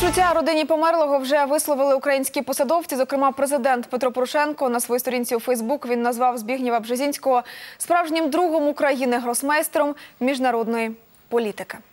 Співчуття родині померлого вже висловили українські посадовці. Зокрема, президент Петро Порошенко на своїй сторінці у Фейсбук він назвав Збігнєва Бжезінського справжнім другом України, гросмейстером міжнародної політики.